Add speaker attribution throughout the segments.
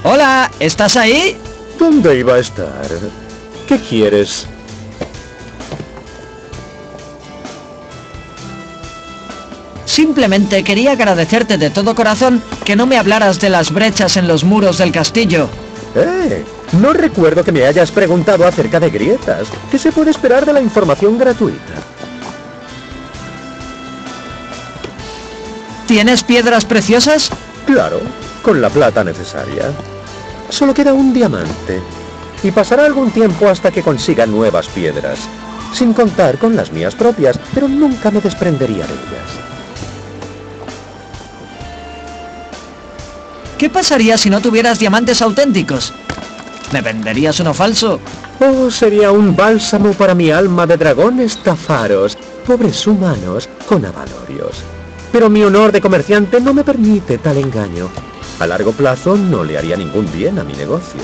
Speaker 1: Hola, ¿estás ahí?
Speaker 2: ¿Dónde iba a estar? ¿Qué quieres?
Speaker 1: Simplemente quería agradecerte de todo corazón que no me hablaras de las brechas en los muros del castillo.
Speaker 2: No recuerdo que me hayas preguntado acerca de grietas. ¿Qué se puede esperar de la información gratuita?
Speaker 1: ¿Tienes piedras preciosas?
Speaker 2: Claro, con la plata necesaria. Solo queda un diamante. Y pasará algún tiempo hasta que consiga nuevas piedras. Sin contar con las mías propias, pero nunca me desprendería de ellas.
Speaker 1: ¿Qué pasaría si no tuvieras diamantes auténticos? ¿Me venderías uno falso?
Speaker 2: Oh, sería un bálsamo para mi alma de dragón estafaros, pobres humanos con avalorios. Pero mi honor de comerciante no me permite tal engaño. A largo plazo no le haría ningún bien a mi negocio.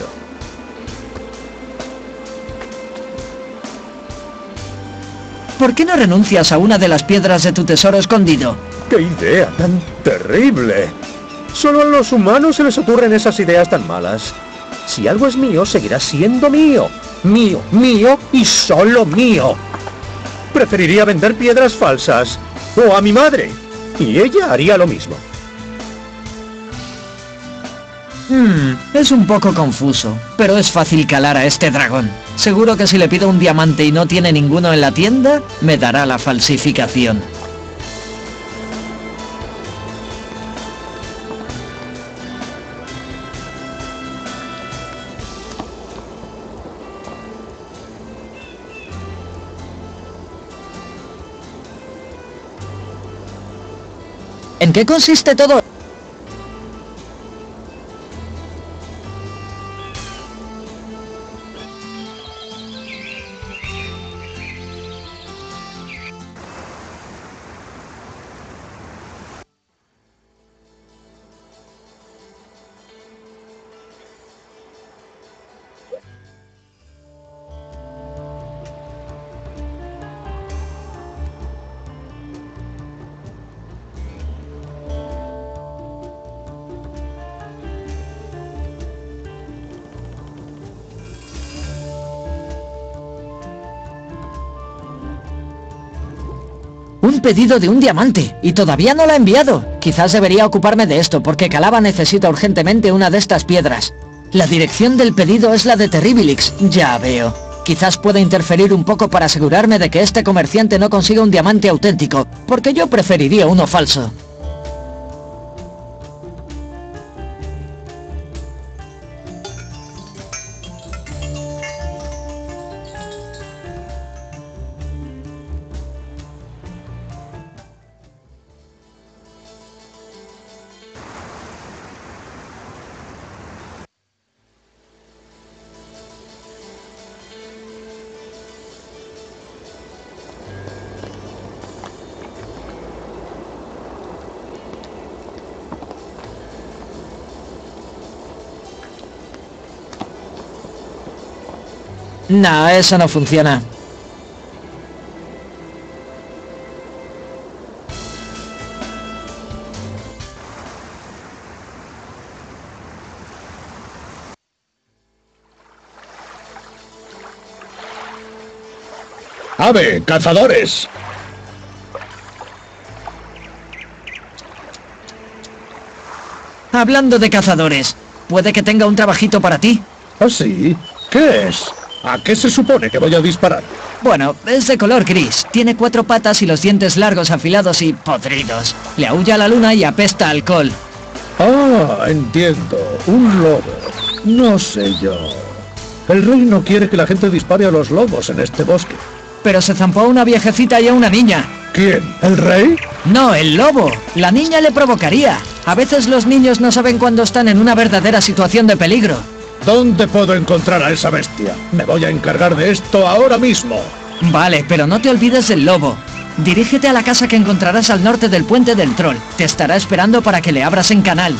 Speaker 1: ¿Por qué no renuncias a una de las piedras de tu tesoro escondido?
Speaker 2: ¡Qué idea tan terrible! Solo a los humanos se les ocurren esas ideas tan malas. Si algo es mío, seguirá siendo mío. Mío, mío y solo mío. Preferiría vender piedras falsas. O a mi madre. Y ella haría lo mismo.
Speaker 1: Es un poco confuso, pero es fácil calar a este dragón. Seguro que si le pido un diamante y no tiene ninguno en la tienda, me dará la falsificación. ¿En qué consiste todo? Un pedido de un diamante, y todavía no lo ha enviado. Quizás debería ocuparme de esto, porque Calaba necesita urgentemente una de estas piedras. La dirección del pedido es la de Terribilix, ya veo. Quizás pueda interferir un poco para asegurarme de que este comerciante no consiga un diamante auténtico, porque yo preferiría uno falso. No, eso no funciona.
Speaker 3: ¡Ave, cazadores!
Speaker 1: Hablando de cazadores, puede que tenga un trabajito para ti.
Speaker 3: ¿Ah, sí? ¿Qué es? ¿A qué se supone que voy a disparar?
Speaker 1: Bueno, es de color gris, tiene 4 patas y los dientes largos, afilados y podridos. Le aúlla a la luna y apesta a alcohol.
Speaker 3: Ah, entiendo. Un lobo. No sé yo. El rey no quiere que la gente dispare a los lobos en este bosque.
Speaker 1: Pero se zampó a una viejecita y a una niña.
Speaker 3: ¿Quién? ¿El rey?
Speaker 1: No, el lobo. La niña le provocaría. A veces los niños no saben cuándo están en una verdadera situación de peligro.
Speaker 3: ¿Dónde puedo encontrar a esa bestia? Me voy a encargar de esto ahora mismo.
Speaker 1: Vale, pero no te olvides del lobo. Dirígete a la casa que encontrarás al norte del puente del troll. Te estará esperando para que le abras en canal.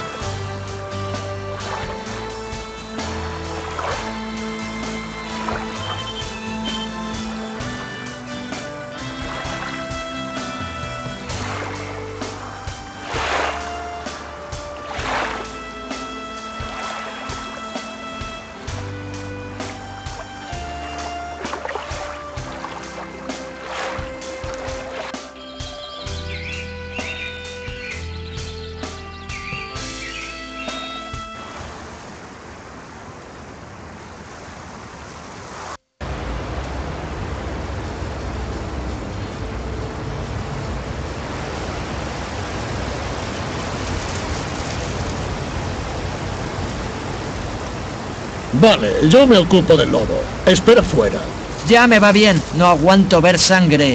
Speaker 3: Vale, yo me ocupo del lobo. Espera fuera.
Speaker 1: Ya me va bien, no aguanto ver sangre.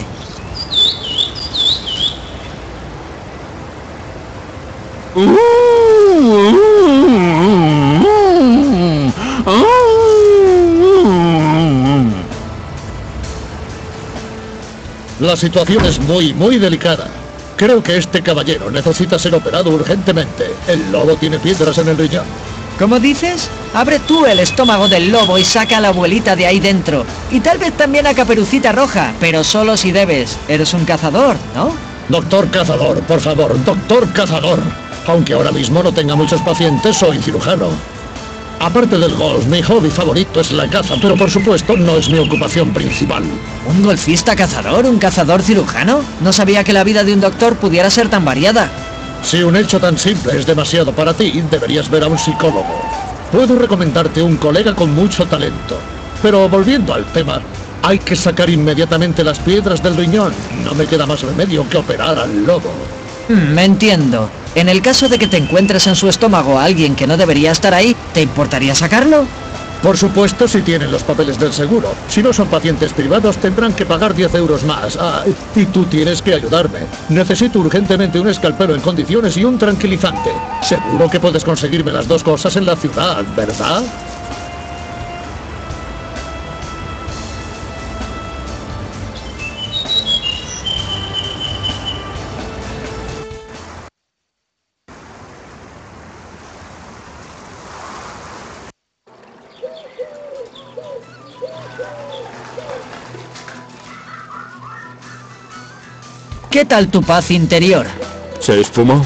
Speaker 3: La situación es muy delicada. Creo que este caballero necesita ser operado urgentemente. El lobo tiene piedras en el riñón.
Speaker 1: ¿Cómo dices? Abre tú el estómago del lobo y saca a la abuelita de ahí dentro. Y tal vez también a Caperucita Roja, pero solo si debes. Eres un cazador, ¿no?
Speaker 3: Doctor Cazador, por favor, doctor Cazador. Aunque ahora mismo no tenga muchos pacientes, soy cirujano. Aparte del golf, mi hobby favorito es la caza, pero por supuesto no es mi ocupación principal.
Speaker 1: ¿Un golfista cazador? ¿Un cazador cirujano? No sabía que la vida de un doctor pudiera ser tan variada.
Speaker 3: Si un hecho tan simple es demasiado para ti, deberías ver a un psicólogo. Puedo recomendarte un colega con mucho talento. Pero volviendo al tema, hay que sacar inmediatamente las piedras del riñón. No me queda más remedio que operar al lobo.
Speaker 1: Me entiendo. En el caso de que te encuentres en su estómago a alguien que no debería estar ahí, ¿te importaría sacarlo?
Speaker 3: Por supuesto, si tienen los papeles del seguro. Si no son pacientes privados, tendrán que pagar 10 euros más. Ah, y tú tienes que ayudarme. Necesito urgentemente un escalpelo en condiciones y un tranquilizante. Seguro que puedes conseguirme las dos cosas en la ciudad, ¿verdad?
Speaker 1: ¿Qué tal tu paz interior?
Speaker 2: ¿Se esfumó?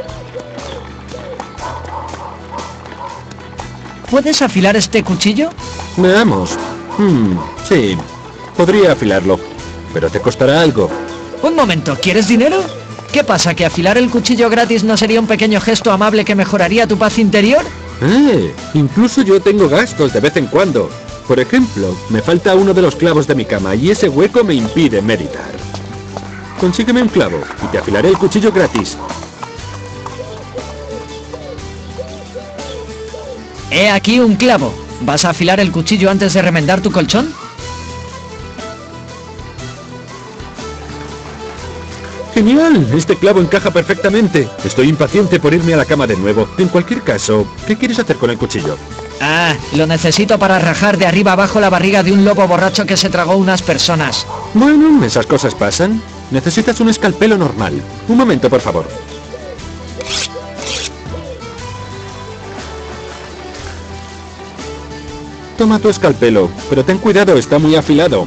Speaker 1: ¿Puedes afilar este cuchillo?
Speaker 2: Veamos. Sí, podría afilarlo, pero te costará algo.
Speaker 1: Un momento, ¿quieres dinero? ¿Qué pasa, que afilar el cuchillo gratis no sería un pequeño gesto amable que mejoraría tu paz interior?
Speaker 2: Incluso yo tengo gastos de vez en cuando. Por ejemplo, me falta uno de los clavos de mi cama y ese hueco me impide meditar. Consígueme un clavo y te afilaré el cuchillo gratis.
Speaker 1: He aquí un clavo. ¿Vas a afilar el cuchillo antes de remendar tu colchón?
Speaker 2: ¡Genial! Este clavo encaja perfectamente. Estoy impaciente por irme a la cama de nuevo. En cualquier caso, ¿qué quieres hacer con el cuchillo?
Speaker 1: Lo necesito para rajar de arriba abajo la barriga de un lobo borracho que se tragó unas personas.
Speaker 2: Bueno, esas cosas pasan. Necesitas un escalpelo normal. Un momento, por favor. Toma tu escalpelo, pero ten cuidado, está muy afilado.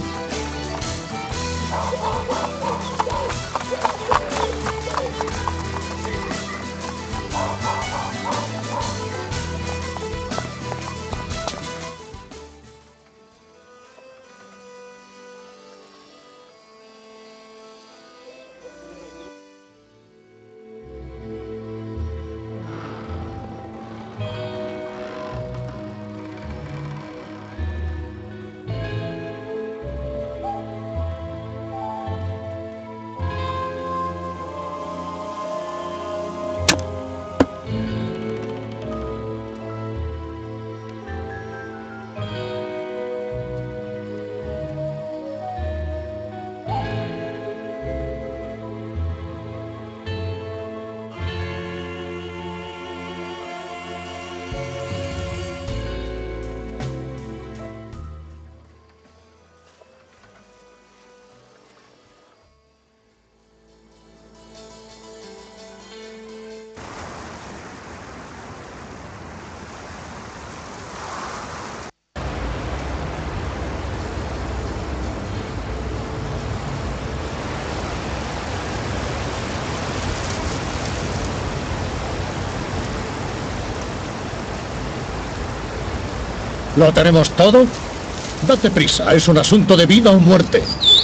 Speaker 3: ¿Lo tenemos todo? Date prisa, es un asunto de vida o muerte.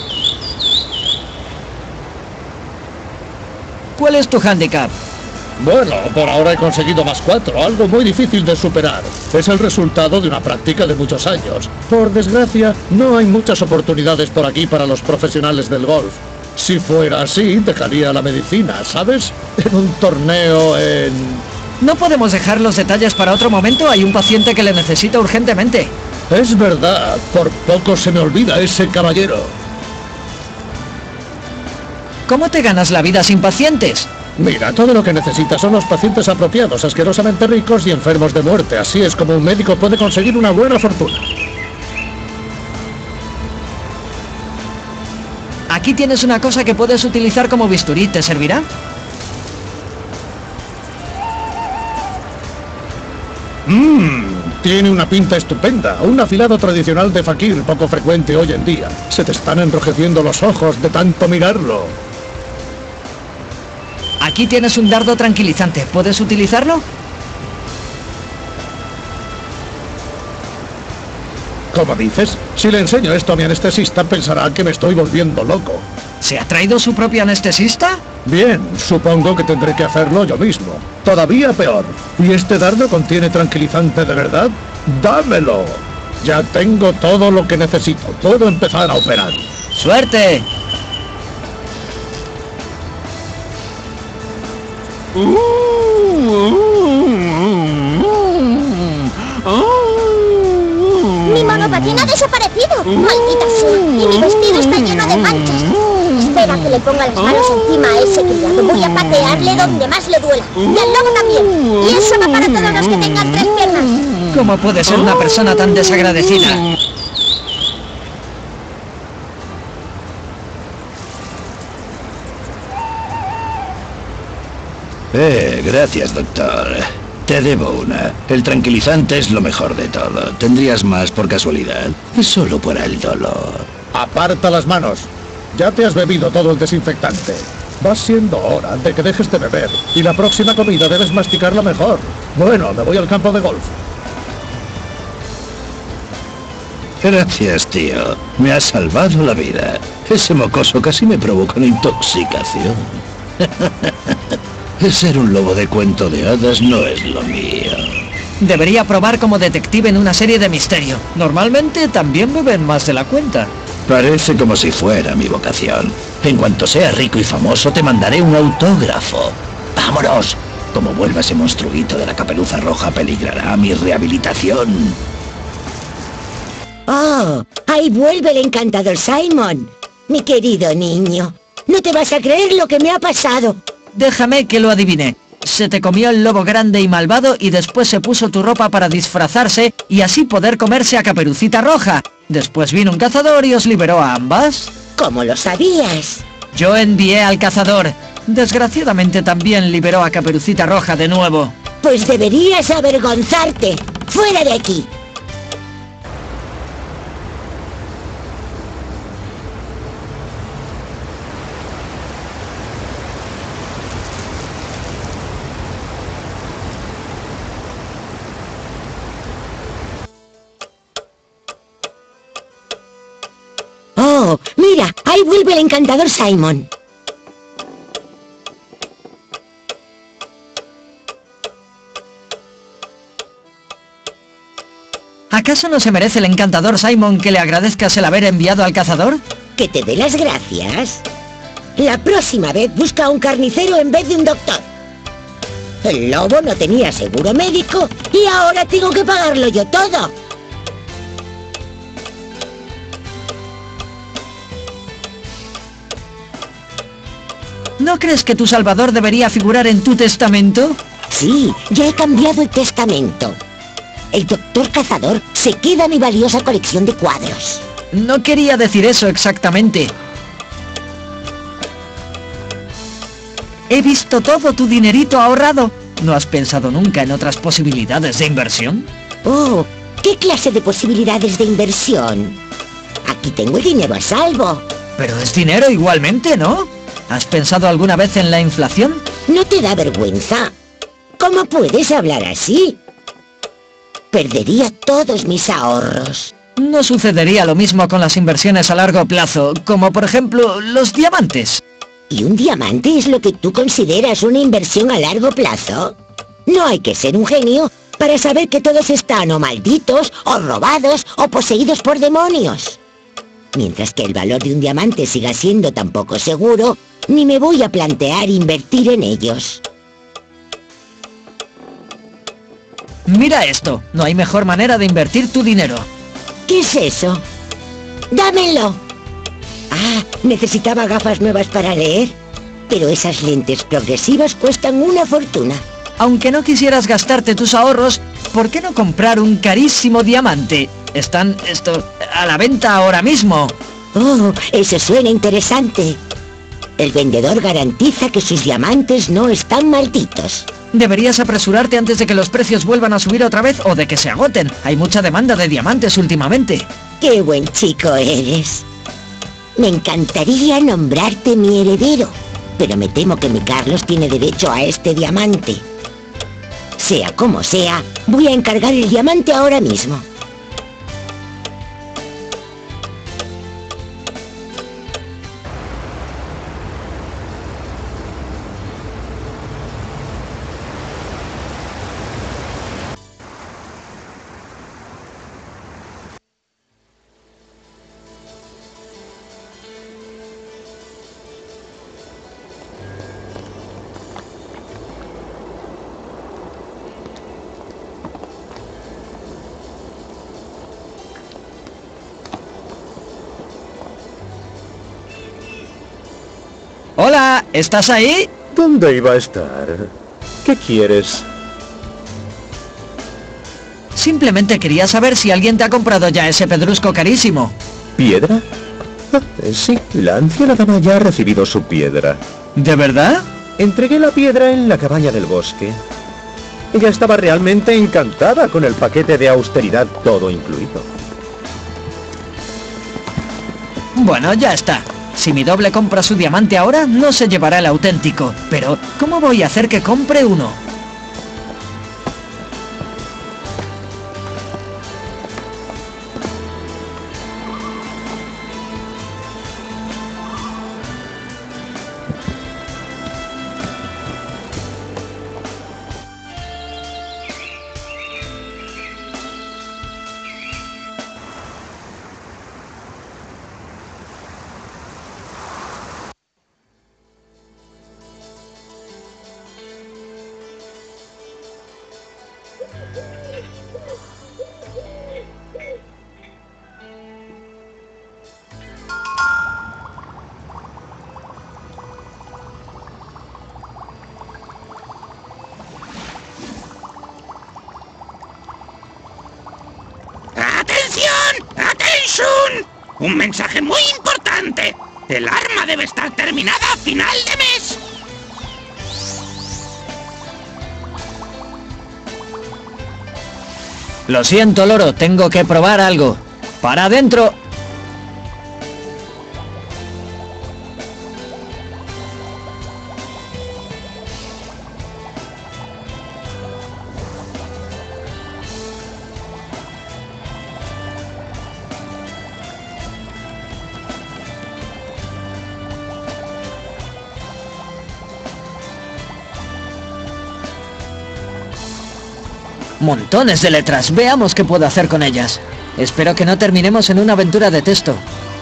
Speaker 1: ¿Cuál es tu hándicap?
Speaker 3: Bueno, por ahora he conseguido +4, algo muy difícil de superar. Es el resultado de una práctica de muchos años. Por desgracia, no hay muchas oportunidades por aquí para los profesionales del golf. Si fuera así, dejaría la medicina, ¿sabes? En un torneo en
Speaker 1: No podemos dejar los detalles para otro momento. Hay un paciente que le necesita urgentemente.
Speaker 3: Es verdad, por poco se me olvida ese caballero.
Speaker 1: ¿Cómo te ganas la vida sin pacientes?
Speaker 3: Mira, todo lo que necesitas son los pacientes apropiados, asquerosamente ricos y enfermos de muerte. Así es como un médico puede conseguir una buena fortuna.
Speaker 1: Aquí tienes una cosa que puedes utilizar como bisturí. ¿Te servirá?
Speaker 3: Tiene una pinta estupenda. Un afilado tradicional de fakir, poco frecuente hoy en día. Se te están enrojeciendo los ojos de tanto mirarlo.
Speaker 1: Aquí tienes un dardo tranquilizante. ¿Puedes utilizarlo?
Speaker 3: ¿Cómo dices? Si le enseño esto a mi anestesista, pensará que me estoy volviendo loco.
Speaker 1: ¿Se ha traído su propio anestesista?
Speaker 3: Bien, supongo que tendré que hacerlo yo mismo. Todavía peor. ¿Y este dardo contiene tranquilizante de verdad? ¡Dámelo! Ya tengo todo lo que necesito. Puedo empezar a operar.
Speaker 1: ¡Suerte!
Speaker 4: ¡Mi monopatín ha desaparecido! ¡Maldita sea! ¡Y mi vestido está lleno de manchas! Espera que le ponga las manos encima a ese criado. Voy a patearle donde más le duela. Y al lobo también. Y eso va para todos los que tengan 3 piernas.
Speaker 1: ¿Cómo puede ser una persona tan desagradecida?
Speaker 5: Gracias, doctor. Te debo una. El tranquilizante es lo mejor de todo. ¿Tendrías más por casualidad? Es solo para el dolor.
Speaker 3: Aparta las manos. Ya te has bebido todo el desinfectante. Va siendo hora de que dejes de beber. Y la próxima comida debes masticarla mejor. Bueno, me voy al campo de golf.
Speaker 5: Gracias, tío. Me has salvado la vida. Ese mocoso casi me provoca una intoxicación. Ser un lobo de cuento de hadas no es lo mío.
Speaker 1: Debería probar como detective en una serie de misterio. Normalmente también beben más de la cuenta.
Speaker 5: Parece como si fuera mi vocación. En cuanto sea rico y famoso, te mandaré un autógrafo. ¡Vámonos! Como vuelva ese monstruito de la caperuza roja, peligrará mi rehabilitación.
Speaker 6: ¡Oh! ¡Ahí vuelve el encantador Simon! Mi querido niño, no te vas a creer lo que me ha pasado.
Speaker 1: Déjame que lo adivine. Se te comió el lobo grande y malvado y después se puso tu ropa para disfrazarse y así poder comerse a Caperucita Roja. Después vino un cazador y os liberó a ambas.
Speaker 6: ¿Cómo lo sabías?
Speaker 1: Yo envié al cazador. Desgraciadamente también liberó a Caperucita Roja de nuevo.
Speaker 6: Pues deberías avergonzarte. ¡Fuera de aquí! ¡Oh! ¡Mira! ¡Ahí vuelve el encantador Simon!
Speaker 1: ¿Acaso no se merece el encantador Simon que le agradezcas el haber enviado al cazador?
Speaker 6: ¿Que te dé las gracias? La próxima vez busca a un carnicero en vez de un doctor. El lobo no tenía seguro médico y ahora tengo que pagarlo yo todo.
Speaker 1: ¿No crees que tu salvador debería figurar en tu testamento?
Speaker 6: Sí, ya he cambiado el testamento. El doctor cazador se queda mi valiosa colección de cuadros.
Speaker 1: No quería decir eso exactamente. He visto todo tu dinerito ahorrado. ¿No has pensado nunca en otras posibilidades de inversión?
Speaker 6: Oh, ¿qué clase de posibilidades de inversión? Aquí tengo el dinero a salvo.
Speaker 1: Pero es dinero igualmente, ¿no? ¿Has pensado alguna vez en la inflación?
Speaker 6: ¿No te da vergüenza? ¿Cómo puedes hablar así? Perdería todos mis ahorros.
Speaker 1: No sucedería lo mismo con las inversiones a largo plazo, como por ejemplo los diamantes.
Speaker 6: ¿Y un diamante es lo que tú consideras una inversión a largo plazo? No hay que ser un genio para saber que todos están o malditos, o robados, o poseídos por demonios. Mientras que el valor de un diamante siga siendo tan poco seguro, ni me voy a plantear invertir en ellos.
Speaker 1: Mira esto. No hay mejor manera de invertir tu dinero.
Speaker 6: ¿Qué es eso? ¡Dámelo! Ah, necesitaba gafas nuevas para leer. Pero esas lentes progresivas cuestan una fortuna.
Speaker 1: Aunque no quisieras gastarte tus ahorros, ¿por qué no comprar un carísimo diamante? Están a la venta ahora mismo.
Speaker 6: Oh, eso suena interesante. El vendedor garantiza que sus diamantes no están malditos.
Speaker 1: Deberías apresurarte antes de que los precios vuelvan a subir otra vez o de que se agoten. Hay mucha demanda de diamantes últimamente.
Speaker 6: ¡Qué buen chico eres! Me encantaría nombrarte mi heredero, pero me temo que mi Carlos tiene derecho a este diamante. Sea como sea, voy a encargar el diamante ahora mismo.
Speaker 1: Hola, ¿estás ahí?
Speaker 2: ¿Dónde iba a estar? ¿Qué quieres?
Speaker 1: Simplemente quería saber si alguien te ha comprado ya ese pedrusco carísimo.
Speaker 2: ¿Piedra? Sí, la anciana dama ya ha recibido su piedra.
Speaker 1: ¿De verdad?
Speaker 2: Entregué la piedra en la cabaña del bosque. Ella estaba realmente encantada con el paquete de austeridad todo incluido.
Speaker 1: Bueno, ya está. Si mi doble compra su diamante ahora, no se llevará el auténtico. Pero, ¿cómo voy a hacer que compre uno?
Speaker 5: ¡Atención! Un mensaje muy importante. El arma debe estar terminada a final de mes.
Speaker 1: Lo siento, loro, tengo que probar algo. ¡Para adentro! Montones de letras, veamos qué puedo hacer con ellas. Espero que no terminemos en una aventura de texto.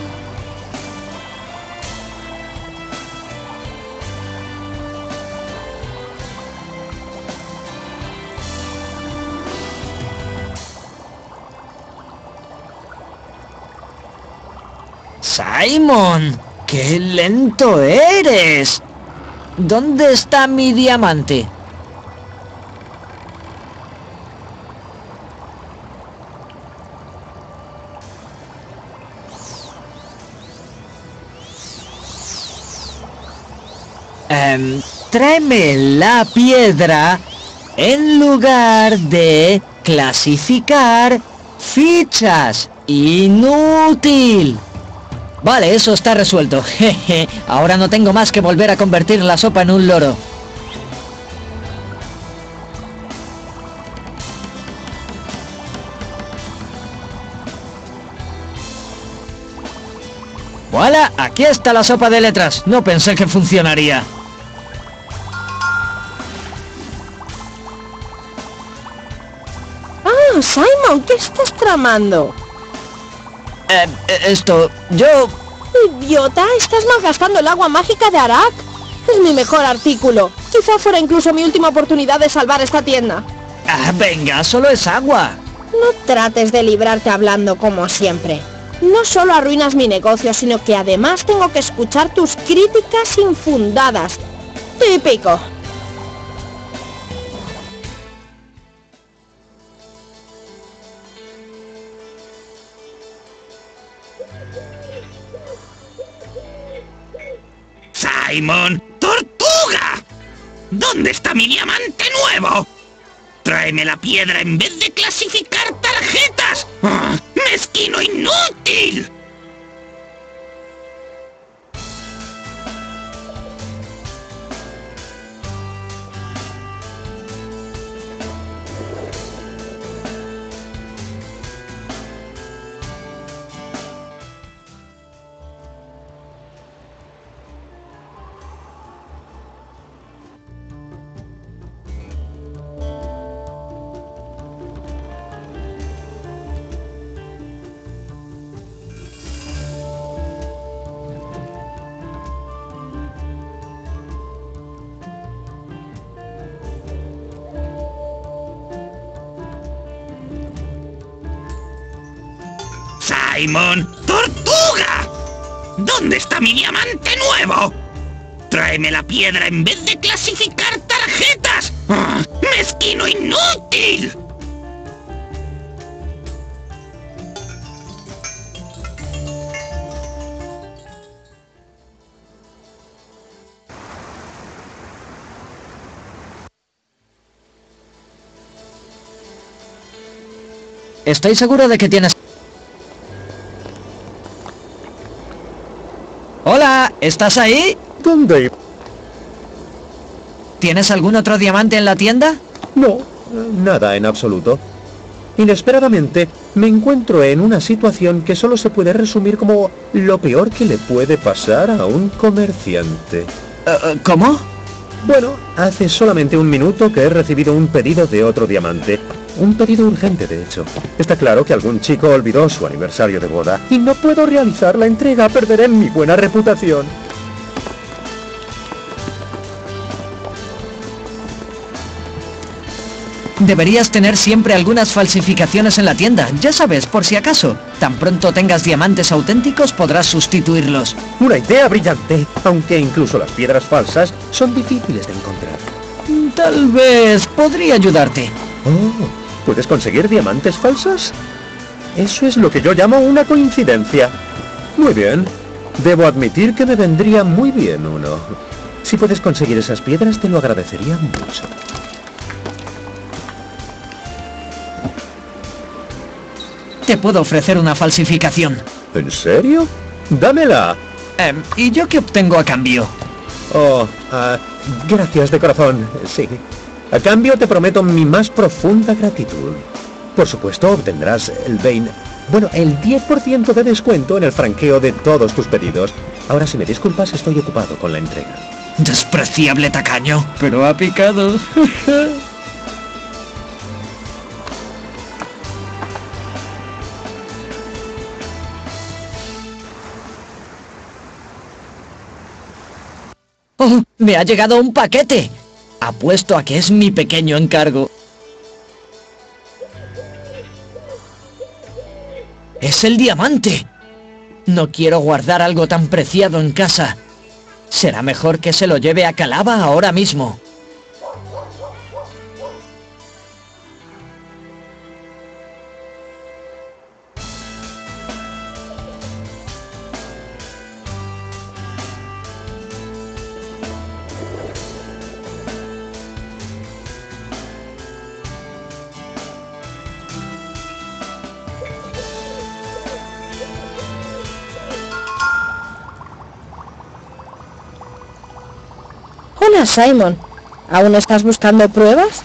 Speaker 1: ¡Simon! ¡Qué lento eres! ¿Dónde está mi diamante? Tráeme la piedra en lugar de clasificar fichas. ¡Inútil! Vale, eso está resuelto. Jeje, ahora no tengo más que volver a convertir la sopa en un loro. ¡Voilà! Aquí está la sopa de letras. No pensé que funcionaría.
Speaker 7: Ah, Simon, ¿qué estás tramando?
Speaker 1: Yo...
Speaker 7: ¡Idiota! ¡Estás malgastando el agua mágica de Arak! Es mi mejor artículo. Quizá fuera incluso mi última oportunidad de salvar esta tienda.
Speaker 1: Ah, venga, solo es agua.
Speaker 7: No trates de librarte hablando como siempre. No solo arruinas mi negocio, sino que además tengo que escuchar tus críticas infundadas. Típico.
Speaker 5: ¡Simon! ¡Tortuga! ¿Dónde está mi diamante nuevo? ¡Tráeme la piedra en vez de clasificar tarjetas! ¡Ah! ¡Mezquino inútil! ¡Simon! ¡Tortuga! ¿Dónde está mi diamante nuevo? ¡Tráeme la piedra en vez de clasificar tarjetas! ¡Ah! ¡Mezquino inútil!
Speaker 1: Estoy seguro de que tienes... ¡Hola! ¿Estás ahí?
Speaker 2: ¿Dónde?
Speaker 1: ¿Tienes algún otro diamante en la tienda?
Speaker 2: No, nada en absoluto. Inesperadamente, me encuentro en una situación que solo se puede resumir como lo peor que le puede pasar a un comerciante.
Speaker 1: ¿Cómo?
Speaker 2: Bueno, hace solamente un minuto que he recibido un pedido de otro diamante. Un pedido urgente, de hecho. Está claro que algún chico olvidó su aniversario de boda y no puedo realizar la entrega, perderé mi buena reputación.
Speaker 1: Deberías tener siempre algunas falsificaciones en la tienda, ya sabes, por si acaso. Tan pronto tengas diamantes auténticos podrás sustituirlos.
Speaker 2: Una idea brillante, aunque incluso las piedras falsas son difíciles de encontrar.
Speaker 1: Tal vez podría ayudarte.
Speaker 2: Oh, ¿puedes conseguir diamantes falsos? Eso es lo que yo llamo una coincidencia. Muy bien. Debo admitir que me vendría muy bien uno. Si puedes conseguir esas piedras, te lo agradecería mucho.
Speaker 1: Te puedo ofrecer una falsificación.
Speaker 2: ¿En serio? ¡Dámela!
Speaker 1: ¿Y yo qué obtengo a cambio?
Speaker 2: Oh, gracias de corazón, sí. A cambio te prometo mi más profunda gratitud. Por supuesto, obtendrás el 10% de descuento en el franqueo de todos tus pedidos. Ahora, si me disculpas, estoy ocupado con la entrega.
Speaker 1: Despreciable tacaño, pero ha picado. ¡Oh! ¡Me ha llegado un paquete! Apuesto a que es mi pequeño encargo. ¡Es el diamante! No quiero guardar algo tan preciado en casa. Será mejor que se lo lleve a Calaba ahora mismo.
Speaker 7: Hola, Simon. ¿Aún estás buscando pruebas?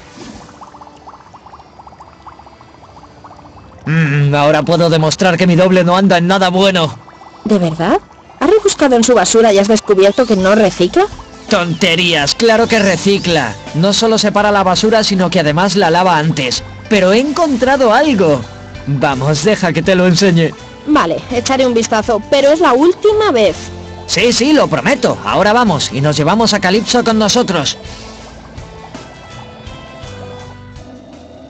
Speaker 1: Ahora puedo demostrar que mi doble no anda en nada bueno.
Speaker 7: ¿De verdad? ¿Has rebuscado en su basura y has descubierto que no recicla?
Speaker 1: Tonterías, claro que recicla. No solo separa la basura, sino que además la lava antes. Pero he encontrado algo. Vamos, deja que te lo enseñe.
Speaker 7: Vale, echaré un vistazo, pero es la última vez.
Speaker 1: Sí, lo prometo. Ahora vamos y nos llevamos a Calypso con nosotros.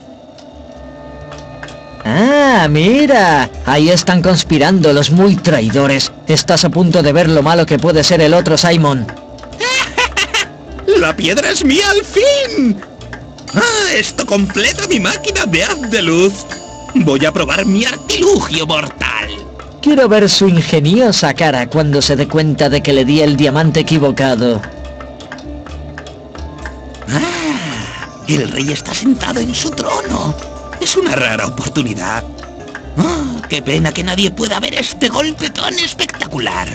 Speaker 1: Mira, mira. Ahí están conspirando los muy traidores. Estás a punto de ver lo malo que puede ser el otro Simon.
Speaker 5: ¡La piedra es mía al fin! ¡Ah, esto completa mi máquina de haz de luz! Voy a probar mi artilugio mortal.
Speaker 1: Quiero ver su ingeniosa cara cuando se dé cuenta de que le di el diamante equivocado.
Speaker 5: El rey está sentado en su trono. Es una rara oportunidad. ¡Ah, qué pena que nadie pueda ver este golpe tan espectacular!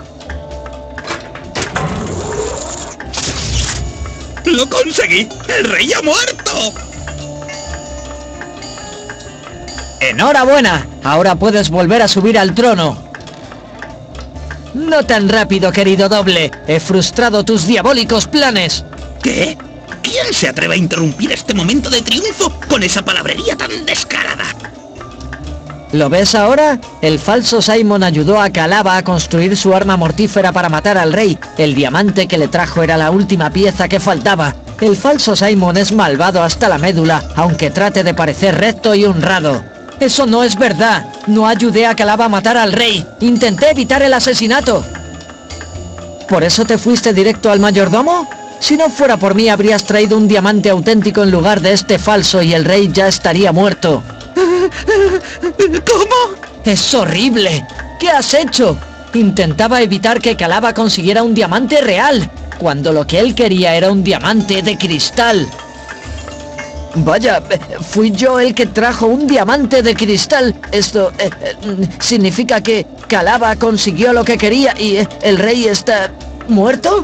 Speaker 5: ¡Lo conseguí! ¡El rey ha muerto!
Speaker 1: ¡Enhorabuena! Ahora puedes volver a subir al trono. No tan rápido, querido doble. He frustrado tus diabólicos planes.
Speaker 5: ¿Qué? ¿Quién se atreve a interrumpir este momento de triunfo con esa palabrería tan descarada?
Speaker 1: ¿Lo ves ahora? El falso Simon ayudó a Calaba a construir su arma mortífera para matar al rey. El diamante que le trajo era la última pieza que faltaba. El falso Simon es malvado hasta la médula, aunque trate de parecer recto y honrado. ¡Eso no es verdad! No ayudé a Calaba a matar al rey. Intenté evitar el asesinato. ¿Por eso te fuiste directo al mayordomo? Si no fuera por mí, habrías traído un diamante auténtico en lugar de este falso y el rey ya estaría muerto.
Speaker 5: ¿Cómo?
Speaker 1: ¡Es horrible! ¿Qué has hecho? Intentaba evitar que Calaba consiguiera un diamante real, cuando lo que él quería era un diamante de cristal. Vaya, fui yo el que trajo un diamante de cristal. Esto significa que Calaba consiguió lo que quería y el rey está muerto.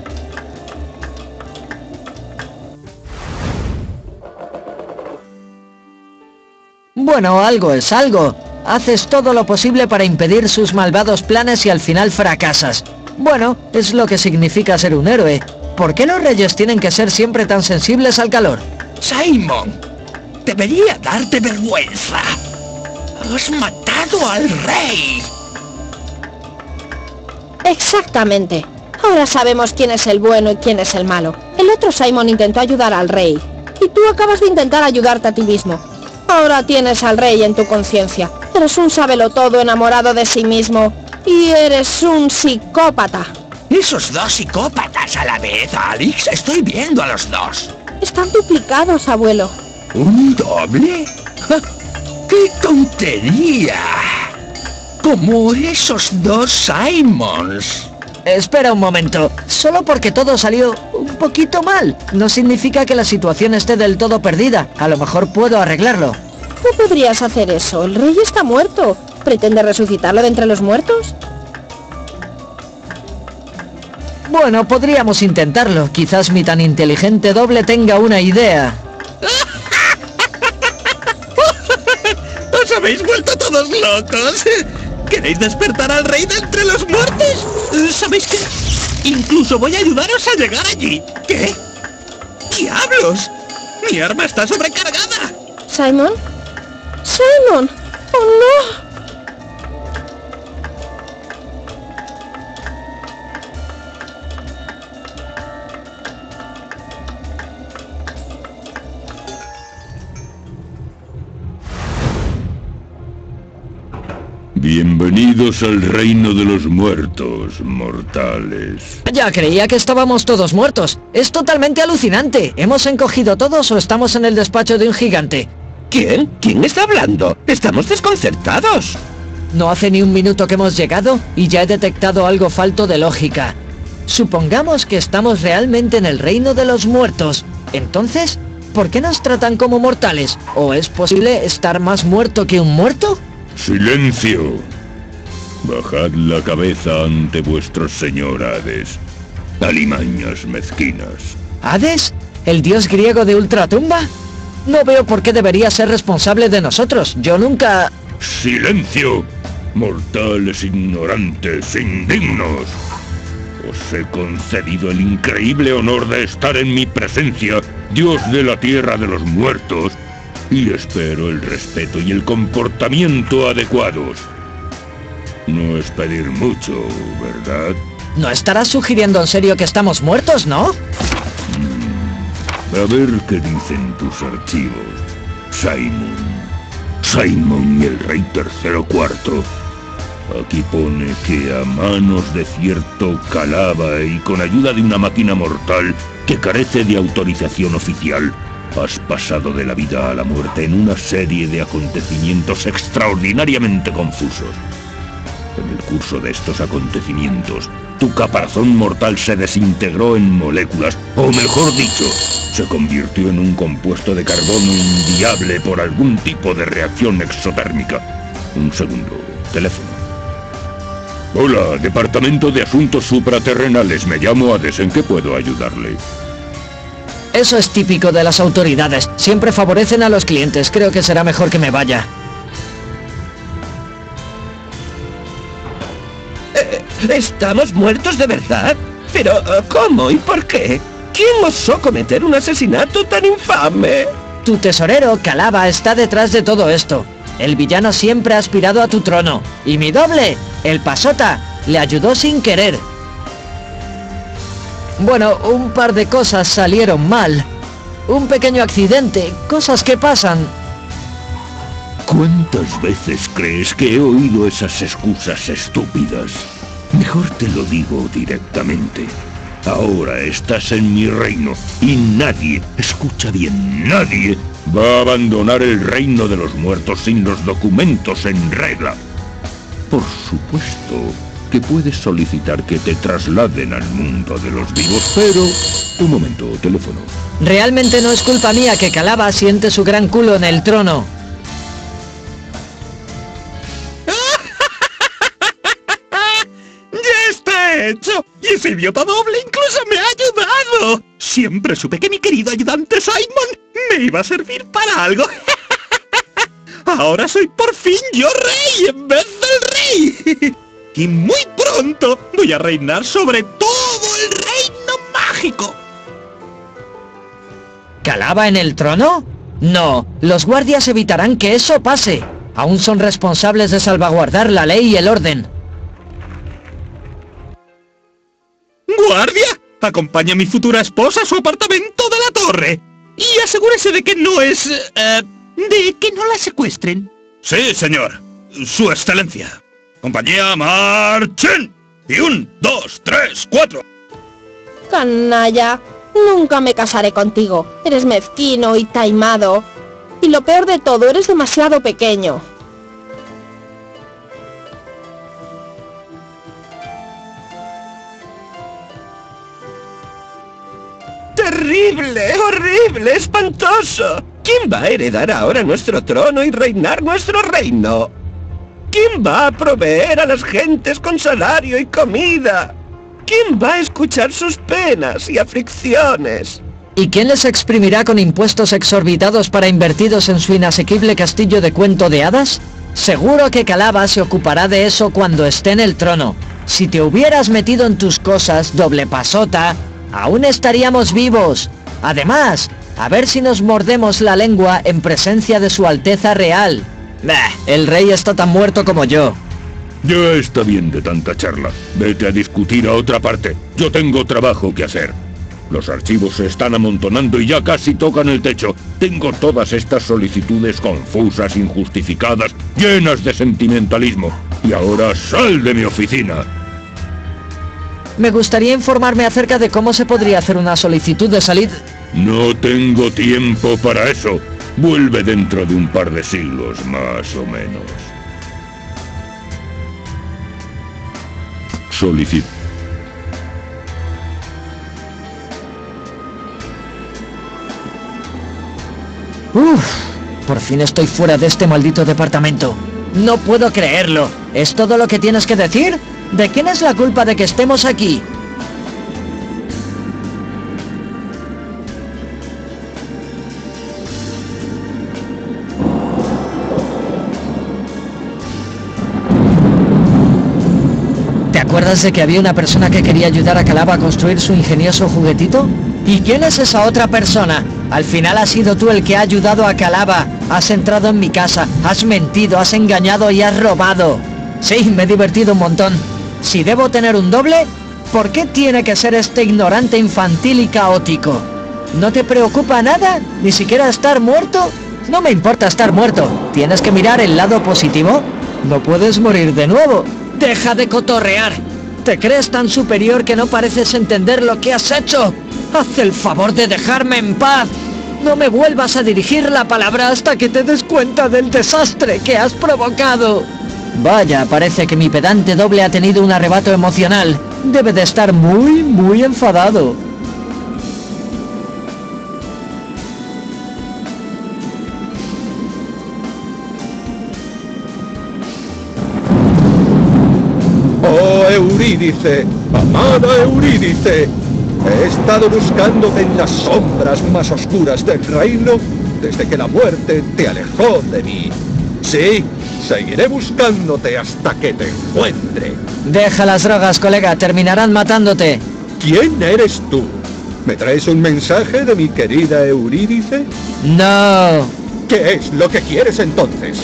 Speaker 1: Bueno, algo es algo. Haces todo lo posible para impedir sus malvados planes y al final fracasas. Bueno, es lo que significa ser un héroe. ¿Por qué los reyes tienen que ser siempre tan sensibles al calor?
Speaker 5: Simon, debería darte vergüenza. Has matado al rey.
Speaker 7: Exactamente. Ahora sabemos quién es el bueno y quién es el malo. El otro Simon intentó ayudar al rey. Y tú acabas de intentar ayudarte a ti mismo. Ahora tienes al rey en tu conciencia. Eres un sabelotodo enamorado de sí mismo. Y eres un psicópata.
Speaker 5: Esos dos psicópatas a la vez, Alex. Estoy viendo a los dos.
Speaker 7: Están duplicados, abuelo.
Speaker 5: ¿Un doble? ¡Ja! ¡Qué tontería! Como esos dos Simons.
Speaker 1: Espera un momento. Solo porque todo salió un poquito mal, no significa que la situación esté del todo perdida. A lo mejor puedo arreglarlo.
Speaker 7: No podrías hacer eso. El rey está muerto. ¿Pretende resucitarlo de entre los muertos?
Speaker 1: Bueno, podríamos intentarlo. Quizás mi tan inteligente doble tenga una idea.
Speaker 5: ¡Os habéis vuelto todos locos! ¿Queréis despertar al rey de entre los muertos? ¿Sabéis qué? Incluso voy a ayudaros a llegar allí. ¿Qué? ¡Diablos! ¡Mi arma está sobrecargada!
Speaker 7: ¿Simon? ¡Simon! ¡Oh, no!
Speaker 8: Bienvenidos al reino de los muertos, mortales.
Speaker 1: Ya creía que estábamos todos muertos. Es totalmente alucinante. ¿Hemos encogido todos o estamos en el despacho de un gigante?
Speaker 9: ¿Quién? ¿Quién está hablando? Estamos desconcertados.
Speaker 1: No hace ni un minuto que hemos llegado y ya he detectado algo falto de lógica. Supongamos que estamos realmente en el reino de los muertos. Entonces, ¿por qué nos tratan como mortales? ¿O es posible estar más muerto que un muerto?
Speaker 8: ¡Silencio! Bajad la cabeza ante vuestro señor Hades. Alimañas mezquinas.
Speaker 1: ¿Hades? ¿El dios griego de Ultratumba? No veo por qué debería ser responsable de nosotros. Yo nunca...
Speaker 8: ¡Silencio! Mortales ignorantes, indignos. Os he concedido el increíble honor de estar en mi presencia, dios de la tierra de los muertos, y espero el respeto y el comportamiento adecuados. No es pedir mucho, ¿verdad?
Speaker 1: ¿No estarás sugiriendo en serio que estamos muertos, no?
Speaker 8: A ver qué dicen tus archivos, Simon. Simon y el Rey III Cuarto. Aquí pone que a manos de cierto Calaba y con ayuda de una máquina mortal que carece de autorización oficial, has pasado de la vida a la muerte en una serie de acontecimientos extraordinariamente confusos. En el curso de estos acontecimientos, tu caparazón mortal se desintegró en moléculas, o mejor dicho, se convirtió en un compuesto de carbono inviable por algún tipo de reacción exotérmica. Un segundo, teléfono. Hola, Departamento de Asuntos Supraterrenales, me llamo Hades, ¿en qué puedo ayudarle?
Speaker 1: Eso es típico de las autoridades. Siempre favorecen a los clientes. Creo que será mejor que me vaya.
Speaker 9: ¿Estamos muertos de verdad? Pero, ¿cómo y por qué? ¿Quién osó cometer un asesinato tan infame?
Speaker 1: Tu tesorero, Calaba, está detrás de todo esto. El villano siempre ha aspirado a tu trono. Y mi doble, el Pasota, le ayudó sin querer. Bueno, un par de cosas salieron mal. Un pequeño accidente, cosas que pasan.
Speaker 8: ¿Cuántas veces crees que he oído esas excusas estúpidas? Mejor te lo digo directamente. Ahora estás en mi reino y nadie, escucha bien, nadie va a abandonar el reino de los muertos sin los documentos en regla. Por supuesto que puedes solicitar que te trasladen al mundo de los vivos, pero... Un momento, teléfono.
Speaker 1: Realmente no es culpa mía que Calaba siente su gran culo en el trono.
Speaker 10: ¡Ya está hecho! ¡Y ese idiota doble incluso me ha ayudado! Siempre supe que mi querido ayudante Simon me iba a servir para algo. Ahora soy por fin yo rey en vez del rey. Y muy pronto voy a reinar sobre todo el reino mágico.
Speaker 1: ¿Calaba en el trono? No, los guardias evitarán que eso pase. Aún son responsables de salvaguardar la ley y el orden.
Speaker 10: ¡Guardia! Acompaña a mi futura esposa a su apartamento de la torre. Y asegúrese de que no es... de que no la secuestren. Sí, señor. Su excelencia. Compañía, marchen. Y 1, 2, 3, 4.
Speaker 7: Canalla, nunca me casaré contigo. Eres mezquino y taimado. Y lo peor de todo, eres demasiado pequeño.
Speaker 9: ¡Terrible! ¡Horrible! ¡Espantoso! ¿Quién va a heredar ahora nuestro trono y reinar nuestro reino? ¿Quién va a proveer a las gentes con salario y comida? ¿Quién va a escuchar sus penas y aflicciones?
Speaker 1: ¿Y quién les exprimirá con impuestos exorbitados para invertidos en su inasequible castillo de cuento de hadas? Seguro que Calaba se ocupará de eso cuando esté en el trono. Si te hubieras metido en tus cosas, doble pasota, aún estaríamos vivos. Además, a ver si nos mordemos la lengua en presencia de su Alteza Real. Bah, el rey está tan muerto como yo.
Speaker 8: Ya está bien de tanta charla. Vete a discutir a otra parte. Yo tengo trabajo que hacer. Los archivos se están amontonando y ya casi tocan el techo. Tengo todas estas solicitudes confusas, injustificadas, llenas de sentimentalismo. Y ahora sal de mi oficina.
Speaker 1: Me gustaría informarme acerca de cómo se podría hacer una solicitud de salida.
Speaker 8: No tengo tiempo para eso. Vuelve dentro de un par de siglos, más o menos. Solicito.
Speaker 1: Por fin estoy fuera de este maldito departamento. No puedo creerlo. ¿Es todo lo que tienes que decir? ¿De quién es la culpa de que estemos aquí? ¿Te acuerdas de que había una persona que quería ayudar a Calaba a construir su ingenioso juguetito? ¿Y quién es esa otra persona? Al final has sido tú el que ha ayudado a Calaba. Has entrado en mi casa, has mentido, has engañado y has robado. Sí, me he divertido un montón. Si debo tener un doble, ¿por qué tiene que ser este ignorante infantil y caótico? ¿No te preocupa nada? ¿Ni siquiera estar muerto? No me importa estar muerto. ¿Tienes que mirar el lado positivo? No puedes morir de nuevo. ¡Deja de cotorrear! ¿Te crees tan superior que no pareces entender lo que has hecho? ¡Haz el favor de dejarme en paz! No me vuelvas a dirigir la palabra hasta que te des cuenta del desastre que has provocado. Vaya, parece que mi pedante doble ha tenido un arrebato emocional. Debe de estar muy enfadado.
Speaker 2: ¡Oh, Eurídice! ¡Amada Eurídice! He estado buscándote en las sombras más oscuras del reino desde que la muerte te alejó de mí. Sí, seguiré buscándote hasta que te encuentre.
Speaker 1: Deja las drogas, colega, terminarán matándote.
Speaker 2: ¿Quién eres tú? ¿Me traes un mensaje de mi querida Eurídice?
Speaker 1: No.
Speaker 2: ¿Qué es lo que quieres entonces?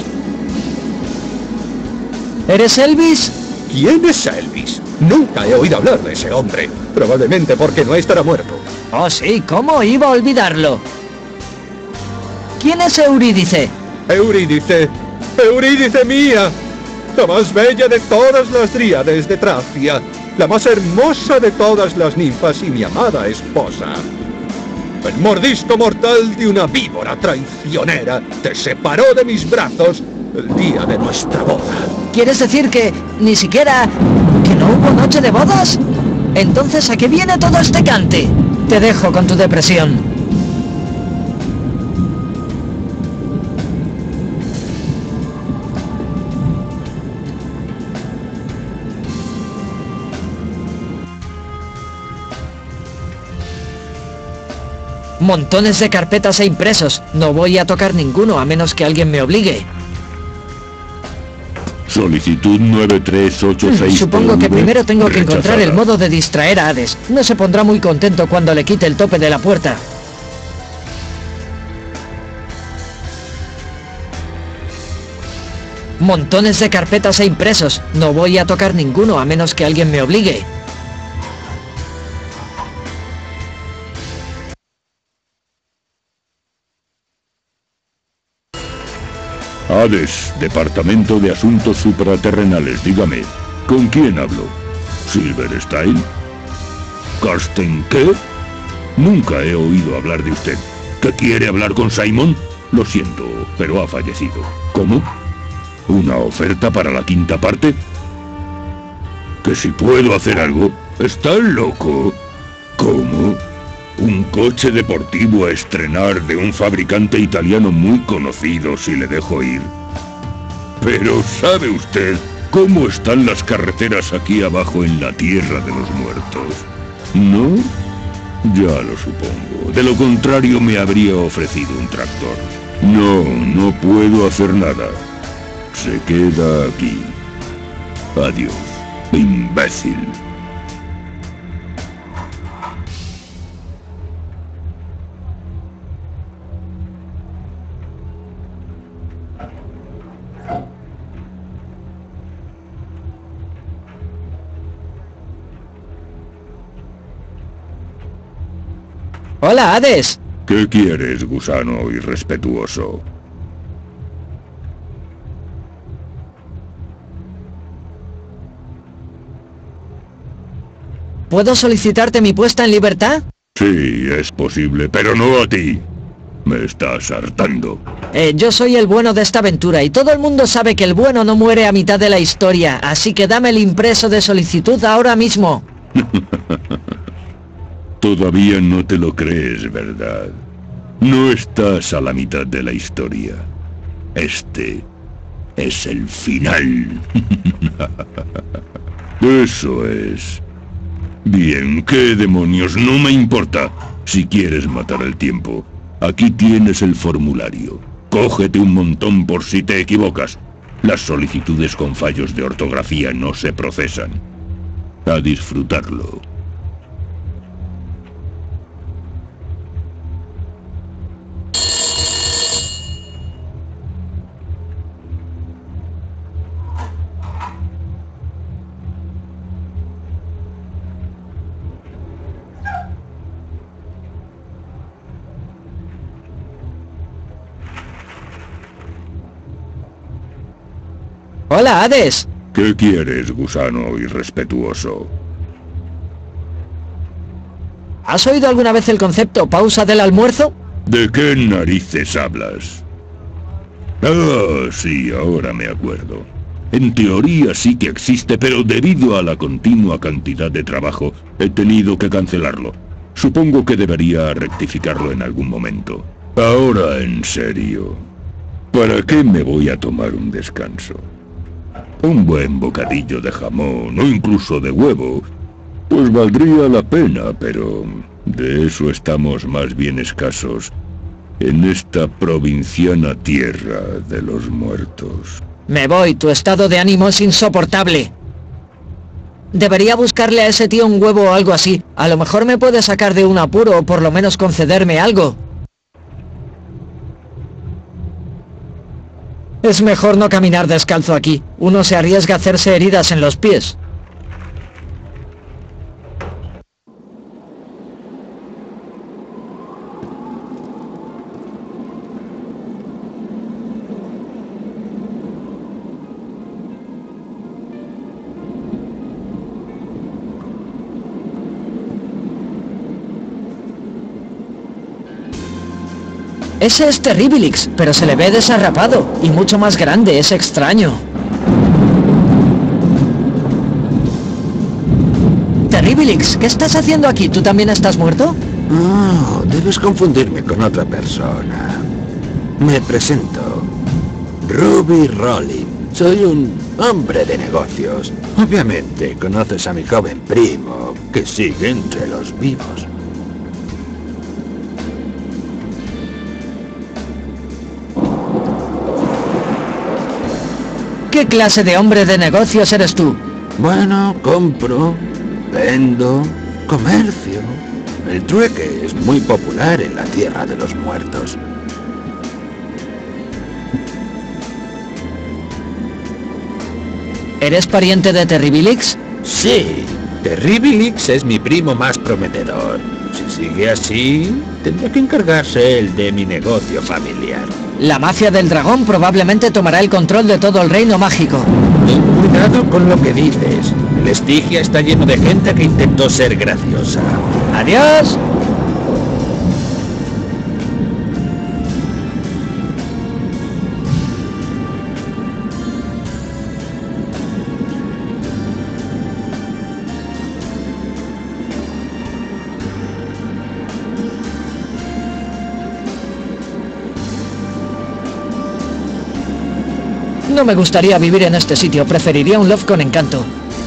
Speaker 1: ¿Eres Elvis?
Speaker 2: ¿Quién es Elvis? Nunca he oído hablar de ese hombre. Probablemente porque no estará muerto.
Speaker 1: Oh sí, ¿cómo iba a olvidarlo? ¿Quién es Eurídice?
Speaker 2: Eurídice, Eurídice mía, la más bella de todas las dríades de Tracia, la más hermosa de todas las ninfas y mi amada esposa. El mordisco mortal de una víbora traicionera te separó de mis brazos el día de nuestra boda.
Speaker 1: ¿Quieres decir que ni siquiera... que no hubo noche de bodas? Entonces, ¿a qué viene todo este cante? Te dejo con tu depresión. Montones de carpetas e impresos. No voy a tocar ninguno a menos que alguien me obligue.
Speaker 8: Solicitud 9386.
Speaker 1: Supongo que primero tengo que
Speaker 8: rechazada.
Speaker 1: encontrar el modo de distraer a Hades. No se pondrá muy contento cuando le quite el tope de la puerta. Montones de carpetas e impresos. No voy a tocar ninguno a menos que alguien me obligue.
Speaker 8: Hades, Departamento de Asuntos Supraterrenales, dígame, ¿con quién hablo? ¿Silverstein? ¿Karsten qué? Nunca he oído hablar de usted. ¿Que quiere hablar con Simon? Lo siento, pero ha fallecido. ¿Cómo? ¿Una oferta para la quinta parte? ¿Que si puedo hacer algo? ¿Está loco? ¿Cómo? Un coche deportivo a estrenar de un fabricante italiano muy conocido si le dejo ir. Pero ¿sabe usted cómo están las carreteras aquí abajo en la Tierra de los Muertos? ¿No? Ya lo supongo. De lo contrario me habría ofrecido un tractor. No, no puedo hacer nada. Se queda aquí. Adiós, imbécil.
Speaker 1: Hola, Hades.
Speaker 8: ¿Qué quieres, gusano irrespetuoso?
Speaker 1: ¿Puedo solicitarte mi puesta en libertad?
Speaker 8: Sí, es posible, pero no a ti. Me estás hartando.
Speaker 1: Yo soy el bueno de esta aventura y todo el mundo sabe que el bueno no muere a mitad de la historia, así que dame el impreso de solicitud ahora mismo.
Speaker 8: Todavía no te lo crees, ¿verdad? No estás a la mitad de la historia. Este es el final. Eso es. Bien, ¿qué demonios? No me importa. Si quieres matar el tiempo, aquí tienes el formulario. Cógete un montón por si te equivocas. Las solicitudes con fallos de ortografía no se procesan. A disfrutarlo.
Speaker 1: Hola, Hades.
Speaker 8: ¿Qué quieres, gusano irrespetuoso?
Speaker 1: ¿Has oído alguna vez el concepto pausa del almuerzo?
Speaker 8: ¿De qué narices hablas? Ah, sí, ahora me acuerdo. En teoría sí que existe, pero debido a la continua cantidad de trabajo, he tenido que cancelarlo. Supongo que debería rectificarlo en algún momento. Ahora, en serio, ¿para qué me voy a tomar un descanso? Un buen bocadillo de jamón o incluso de huevo, pues valdría la pena, pero de eso estamos más bien escasos en esta provinciana tierra de los muertos.
Speaker 1: Me voy, tu estado de ánimo es insoportable. Debería buscarle a ese tío un huevo o algo así. A lo mejor me puede sacar de un apuro o por lo menos concederme algo. Es mejor no caminar descalzo aquí. Uno se arriesga a hacerse heridas en los pies. Ese es Terribilix, pero se le ve desarrapado y mucho más grande, es extraño. Terribilix, ¿qué estás haciendo aquí? ¿Tú también estás muerto?
Speaker 11: Oh, debes confundirme con otra persona. Me presento. Ruby Rollin. Soy un hombre de negocios. Obviamente conoces a mi joven primo, que sigue entre los vivos.
Speaker 1: ¿Qué clase de hombre de negocios eres tú?
Speaker 11: Bueno, compro, vendo, comercio. El trueque es muy popular en la Tierra de los Muertos.
Speaker 1: ¿Eres pariente de Terribilix?
Speaker 11: Sí, Terribilix es mi primo más prometedor. Si sigue así, tendrá que encargarse él de mi negocio familiar.
Speaker 1: La mafia del dragón probablemente tomará el control de todo el reino mágico.
Speaker 11: Ten cuidado con lo que dices. El Estigia está lleno de gente que intentó ser graciosa.
Speaker 1: ¡Adiós! No me gustaría vivir en este sitio, preferiría un loft con encanto.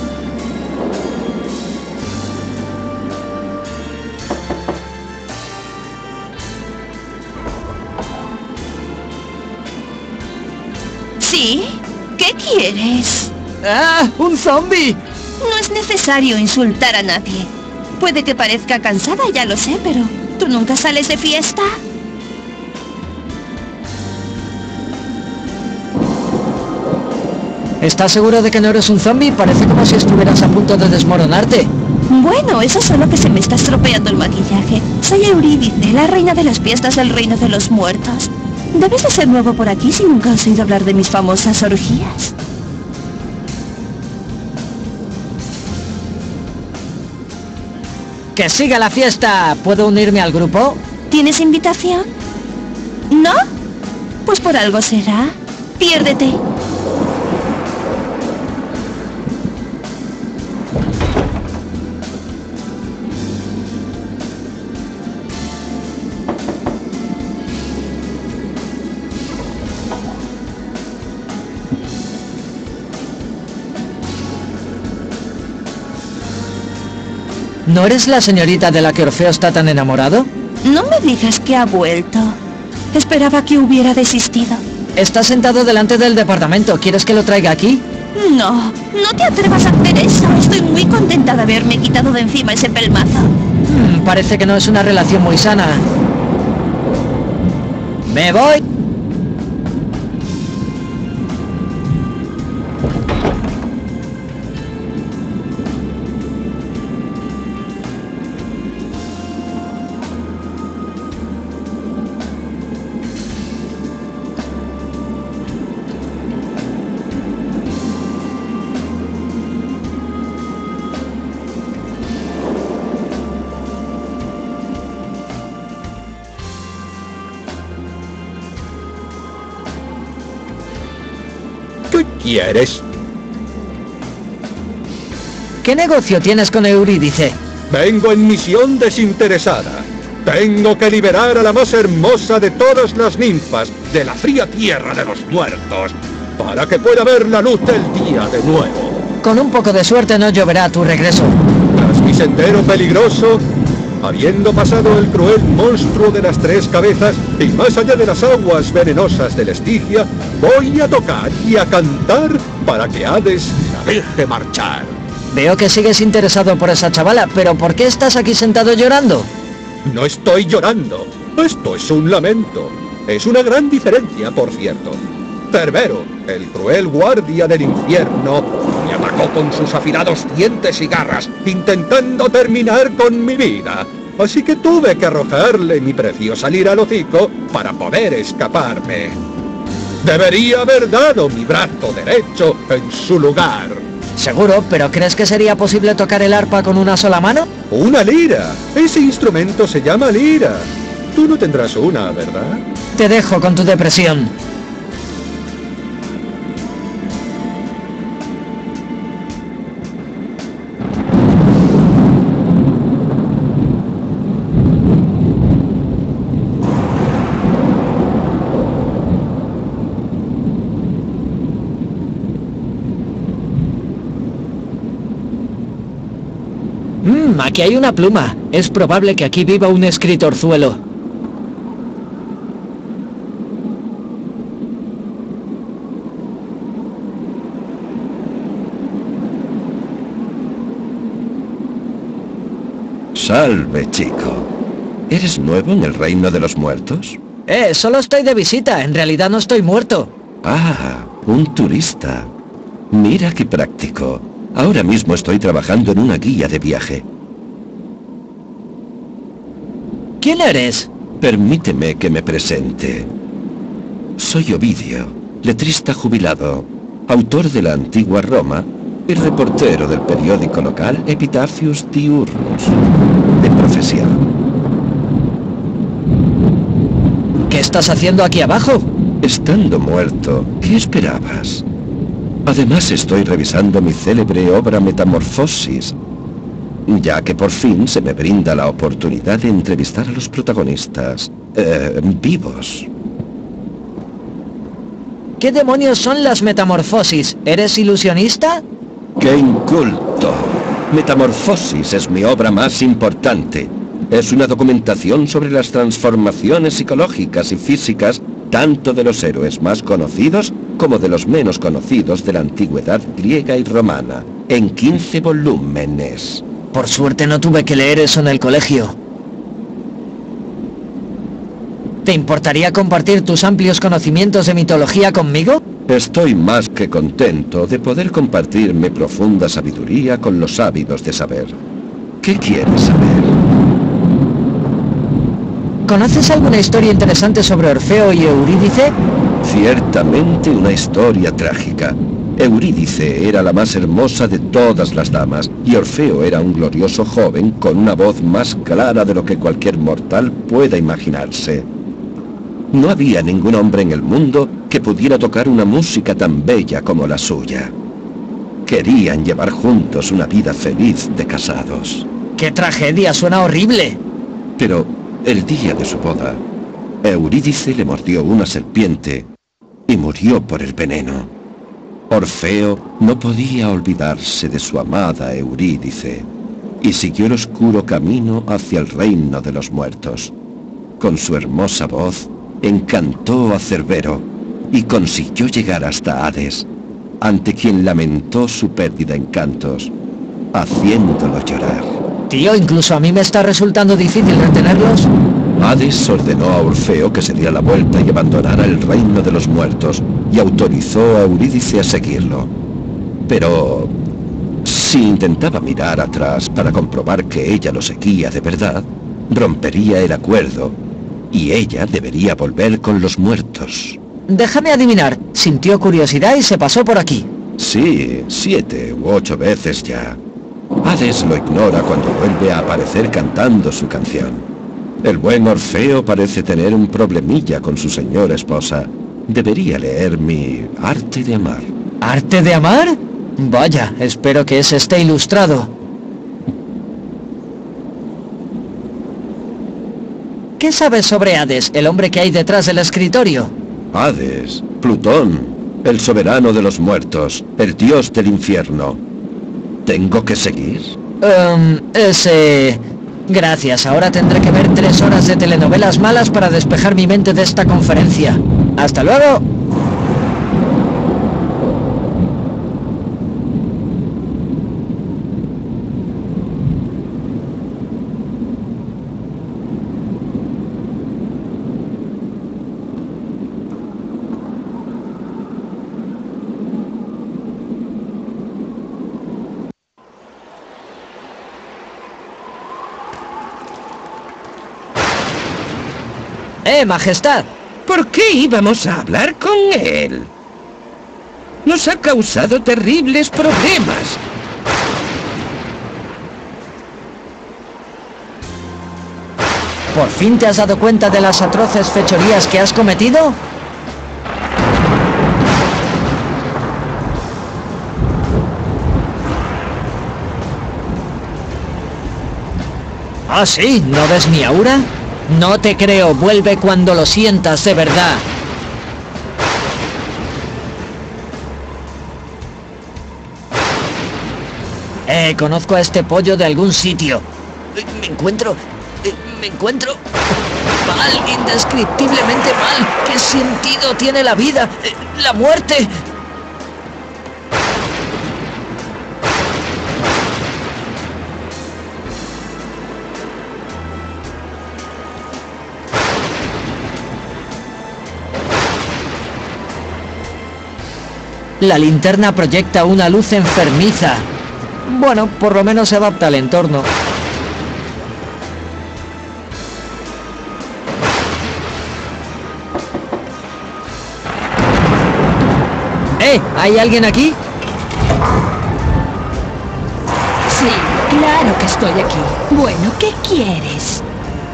Speaker 12: ¿Sí? ¿Qué quieres?
Speaker 1: ¡Ah! ¡Un zombie!
Speaker 12: No es necesario insultar a nadie. Puede que parezca cansada, ya lo sé, pero ¿tú nunca sales de fiesta?
Speaker 1: ¿Estás seguro de que no eres un zombie? Parece como si estuvieras a punto de desmoronarte.
Speaker 12: Bueno, eso es solo que se me está estropeando el maquillaje. Soy Eurídice, la reina de las fiestas del reino de los muertos. Debes de ser nuevo por aquí si nunca has oído hablar de mis famosas orgías.
Speaker 1: ¡Que siga la fiesta! ¿Puedo unirme al grupo?
Speaker 12: ¿Tienes invitación? ¿No? Pues por algo será. Piérdete.
Speaker 1: ¿No eres la señorita de la que Orfeo está tan enamorado?
Speaker 12: No me digas que ha vuelto. Esperaba que hubiera desistido.
Speaker 1: Está sentado delante del departamento. ¿Quieres que lo traiga aquí?
Speaker 12: No, no te atrevas a hacer eso. Estoy muy contenta de haberme quitado de encima ese pelmazo.
Speaker 1: Parece que no es una relación muy sana. ¡Me voy!
Speaker 11: ¿Qué quieres?
Speaker 1: ¿Qué negocio tienes con Eurídice?
Speaker 11: Vengo en misión desinteresada. Tengo que liberar a la más hermosa de todas las ninfas de la fría tierra de los muertos, para que pueda ver la luz del día de nuevo.
Speaker 1: Con un poco de suerte no lloverá a tu regreso.
Speaker 11: Tras mi sendero peligroso, habiendo pasado el cruel monstruo de las 3 cabezas y más allá de las aguas venenosas del Estigia, voy a tocar y a cantar para que Hades la deje marchar.
Speaker 1: Veo que sigues interesado por esa chavala, pero ¿por qué estás aquí sentado llorando?
Speaker 11: No estoy llorando. Esto es un lamento. Es una gran diferencia, por cierto. Cerbero, el cruel guardia del infierno, me atacó con sus afilados dientes y garras, intentando terminar con mi vida. Así que tuve que arrojarle mi preciosa lira al hocico para poder escaparme. Debería haber dado mi brazo derecho en su lugar.
Speaker 1: Seguro, pero ¿crees que sería posible tocar el arpa con una sola mano?
Speaker 11: ¡Una lira! Ese instrumento se llama lira. Tú no tendrás una, ¿verdad?
Speaker 1: Te dejo con tu depresión. Aquí hay una pluma. Es probable que aquí viva un escritorzuelo.
Speaker 9: Salve, chico. ¿Eres nuevo en el reino de los muertos?
Speaker 1: Solo estoy de visita. En realidad no estoy muerto.
Speaker 9: Ah, un turista. Mira qué práctico. Ahora mismo estoy trabajando en una guía de viaje.
Speaker 1: ¿Quién eres?
Speaker 9: Permíteme que me presente. Soy Ovidio, letrista jubilado, autor de la antigua Roma y reportero del periódico local Epitafius Diurnus, de profesión.
Speaker 1: ¿Qué estás haciendo aquí abajo?
Speaker 9: Estando muerto, ¿qué esperabas? Además estoy revisando mi célebre obra Metamorfosis, ya que por fin se me brinda la oportunidad de entrevistar a los protagonistas vivos.
Speaker 1: ¿Qué demonios son las metamorfosis? ¿Eres ilusionista?
Speaker 9: ¡Qué inculto! Metamorfosis es mi obra más importante. Es una documentación sobre las transformaciones psicológicas y físicas tanto de los héroes más conocidos como de los menos conocidos de la antigüedad griega y romana, en 15 volúmenes.
Speaker 1: Por suerte no tuve que leer eso en el colegio. ¿Te importaría compartir tus amplios conocimientos de mitología conmigo?
Speaker 9: Estoy más que contento de poder compartir mi profunda sabiduría con los ávidos de saber. ¿Qué quieres saber?
Speaker 1: ¿Conoces alguna historia interesante sobre Orfeo y Eurídice?
Speaker 9: Ciertamente una historia trágica. Eurídice era la más hermosa de todas las damas, y Orfeo era un glorioso joven con una voz más clara de lo que cualquier mortal pueda imaginarse. No había ningún hombre en el mundo que pudiera tocar una música tan bella como la suya. Querían llevar juntos una vida feliz de casados.
Speaker 1: ¡Qué tragedia! Suena horrible.
Speaker 9: Pero el día de su boda, Eurídice le mordió una serpiente y murió por el veneno. Orfeo no podía olvidarse de su amada Eurídice y siguió el oscuro camino hacia el reino de los muertos. Con su hermosa voz encantó a Cerbero y consiguió llegar hasta Hades, ante quien lamentó su pérdida en cantos, haciéndolo llorar.
Speaker 1: Tío, incluso a mí me está resultando difícil retenerlos.
Speaker 9: Hades ordenó a Orfeo que se diera la vuelta y abandonara el reino de los muertos, y autorizó a Eurídice a seguirlo. Pero si intentaba mirar atrás para comprobar que ella lo seguía de verdad, rompería el acuerdo, y ella debería volver con los muertos.
Speaker 1: Déjame adivinar, sintió curiosidad y se pasó por aquí.
Speaker 9: Sí, 7 u 8 veces ya. Hades lo ignora cuando vuelve a aparecer cantando su canción. El buen Orfeo parece tener un problemilla con su señora esposa. Debería leer mi Arte de Amar.
Speaker 1: ¿Arte de amar? Vaya, espero que ese esté ilustrado. ¿Qué sabes sobre Hades, el hombre que hay detrás del escritorio?
Speaker 9: Hades, Plutón, el soberano de los muertos, el dios del infierno. ¿Tengo que seguir?
Speaker 1: Gracias, ahora tendré que ver 3 horas de telenovelas malas para despejar mi mente de esta conferencia. ¡Hasta luego! Majestad.
Speaker 9: ¿Por qué íbamos a hablar con él? Nos ha causado terribles problemas.
Speaker 1: ¿Por fin te has dado cuenta de las atroces fechorías que has cometido? ¿Ah, sí? ¿No ves mi aura? No te creo, vuelve cuando lo sientas de verdad. Conozco a este pollo de algún sitio. Me encuentro mal, indescriptiblemente mal. ¿Qué sentido tiene la vida? La muerte. La linterna proyecta una luz enfermiza. Bueno, por lo menos se adapta al entorno. ¿Hay alguien aquí?
Speaker 12: Sí, claro que estoy aquí. Bueno, ¿qué quieres?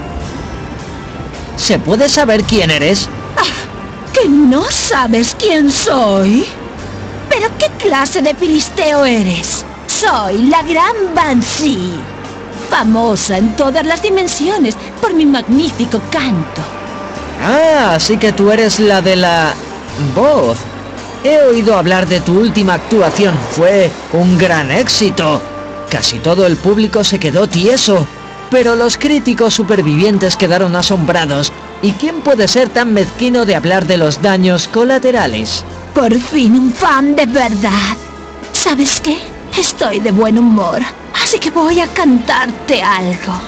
Speaker 1: ¿Se puede saber quién eres?
Speaker 12: ¿Que no sabes quién soy? ¿Pero qué clase de filisteo eres? Soy la gran Banshee, famosa en todas las dimensiones por mi magnífico canto.
Speaker 1: Ah, así que tú eres la de la voz. He oído hablar de tu última actuación. Fue un gran éxito. Casi todo el público se quedó tieso, pero los críticos supervivientes quedaron asombrados. ¿Y quién puede ser tan mezquino de hablar de los daños colaterales?
Speaker 12: Por fin un fan de verdad. ¿Sabes qué? Estoy de buen humor, así que voy a cantarte algo.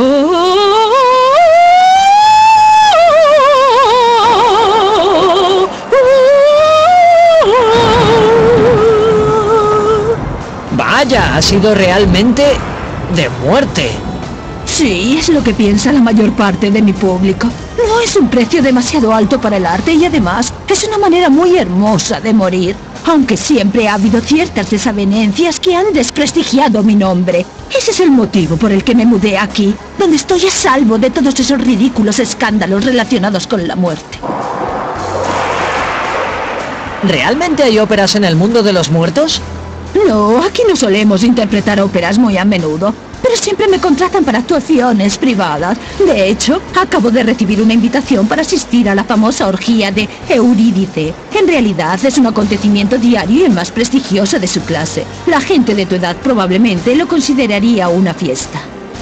Speaker 1: Vaya, ha sido realmente de muerte.
Speaker 12: Sí, es lo que piensa la mayor parte de mi público. No es un precio demasiado alto para el arte y además es una manera muy hermosa de morir. Aunque siempre ha habido ciertas desavenencias que han desprestigiado mi nombre. Ese es el motivo por el que me mudé aquí, donde estoy a salvo de todos esos ridículos escándalos relacionados con la muerte.
Speaker 1: ¿Realmente hay óperas en el mundo de los muertos?
Speaker 12: No, aquí no solemos interpretar óperas muy a menudo, pero siempre me contratan para actuaciones privadas. De hecho, acabo de recibir una invitación para asistir a la famosa orgía de Eurídice. En realidad es un acontecimiento diario y el más prestigioso de su clase. La gente de tu edad probablemente lo consideraría una fiesta.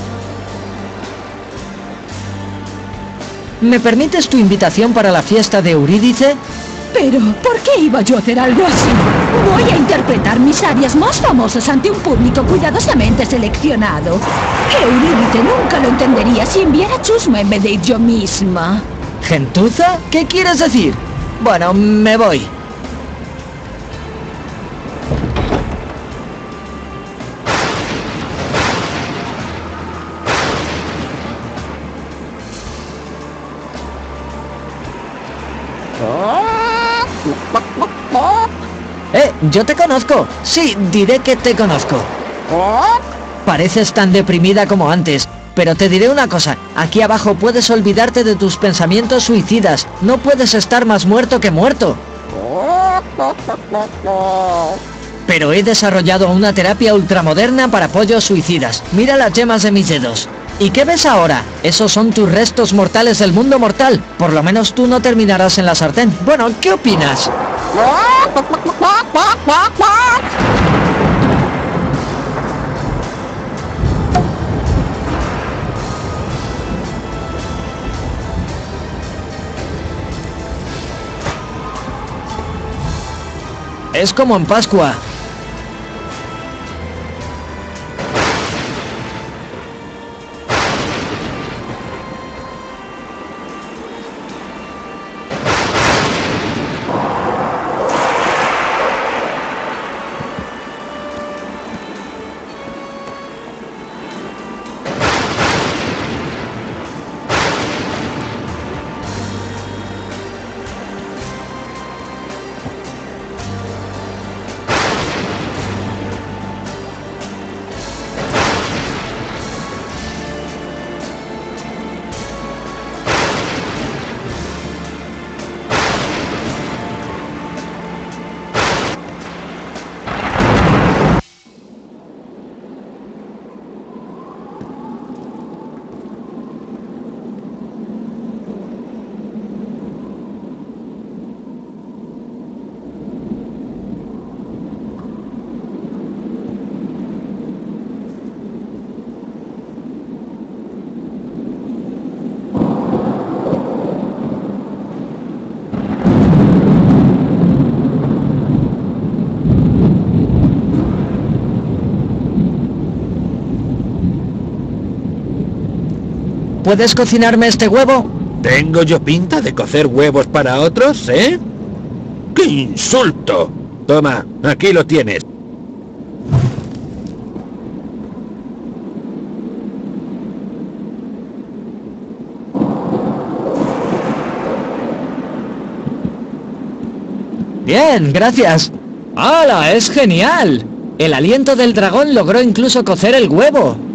Speaker 1: ¿Me permites tu invitación para la fiesta de Eurídice?
Speaker 12: Pero, ¿por qué iba yo a hacer algo así? Voy a interpretar mis arias más famosas ante un público cuidadosamente seleccionado. Eurídice nunca lo entendería si enviara a Chusma en vez de ir yo misma.
Speaker 1: ¿Gentuza? ¿Qué quieres decir? Bueno, me voy. Yo te conozco. Sí, diré que te conozco. Pareces tan deprimida como antes. Pero te diré una cosa. Aquí abajo puedes olvidarte de tus pensamientos suicidas. No puedes estar más muerto que muerto. Pero he desarrollado una terapia ultramoderna para pollos suicidas. Mira las yemas de mis dedos. ¿Y qué ves ahora? Esos son tus restos mortales del mundo mortal. Por lo menos tú no terminarás en la sartén. Bueno, ¿qué opinas? Es como en Pascua. ¿Puedes cocinarme este huevo?
Speaker 11: ¿Tengo yo pinta de cocer huevos para otros, eh? ¡Qué insulto! Toma, aquí lo tienes.
Speaker 1: Bien, gracias. ¡Hala! ¡Es genial! El aliento del dragón logró incluso cocer el huevo.